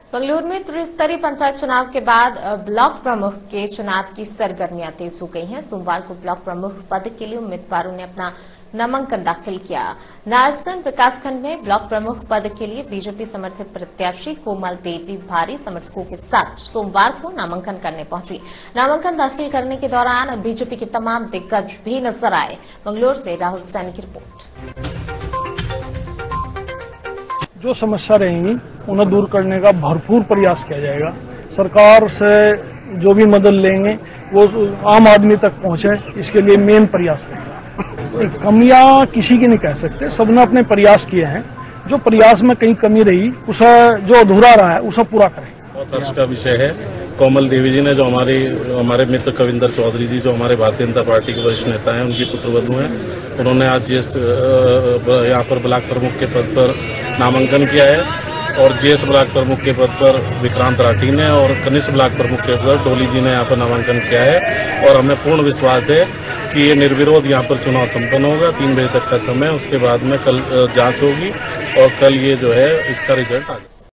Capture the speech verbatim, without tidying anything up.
बंगलुरु में त्रिस्तरीय पंचायत चुनाव के बाद ब्लॉक प्रमुख के चुनाव की सरगर्मियां तेज हो गई हैं। सोमवार को ब्लॉक प्रमुख पद के लिए उम्मीदवारों ने अपना नामांकन दाखिल किया। नारसन विकासखंड में ब्लॉक प्रमुख पद के लिए बीजेपी समर्थित प्रत्याशी कोमल देवी भारी समर्थकों के साथ सोमवार को नामांकन करने पहुंची। नामांकन दाखिल करने के दौरान बीजेपी के तमाम दिग्गज भी नजर आए। बंगलुरु से राहुल सैनी की रिपोर्ट। जो समस्या रहेंगी उन्हें दूर करने का भरपूर प्रयास किया जाएगा। सरकार से जो भी मदद लेंगे वो आम आदमी तक पहुंचे, इसके लिए मेन प्रयास रहेगा। कमियां किसी की नहीं कह सकते, सबने अपने प्रयास किए हैं। जो प्रयास में कहीं कमी रही, उसे जो अधूरा रहा है उसे पूरा करें। बहुत हर्ष का विषय है, कोमल देवी जी ने जो हमारे हमारे मित्र कविंदर चौधरी जी जो हमारे भारतीय जनता पार्टी के वरिष्ठ नेता हैं, उनकी पुत्रवधू हैं, उन्होंने आज ज्येष्ठ यहाँ पर ब्लॉक प्रमुख के पद पर नामांकन किया है और ज्येष्ठ ब्लॉक प्रमुख के पद पर विक्रांत राठी ने और कनिष्ठ ब्लॉक प्रमुख के पद पर डोली जी ने यहाँ पर नामांकन किया है। और हमें पूर्ण विश्वास है कि ये निर्विरोध यहाँ पर चुनाव संपन्न होगा। तीन बजे तक का समय, उसके बाद में कल जांच होगी और कल ये जो है इसका रिजल्ट आ जाएगा।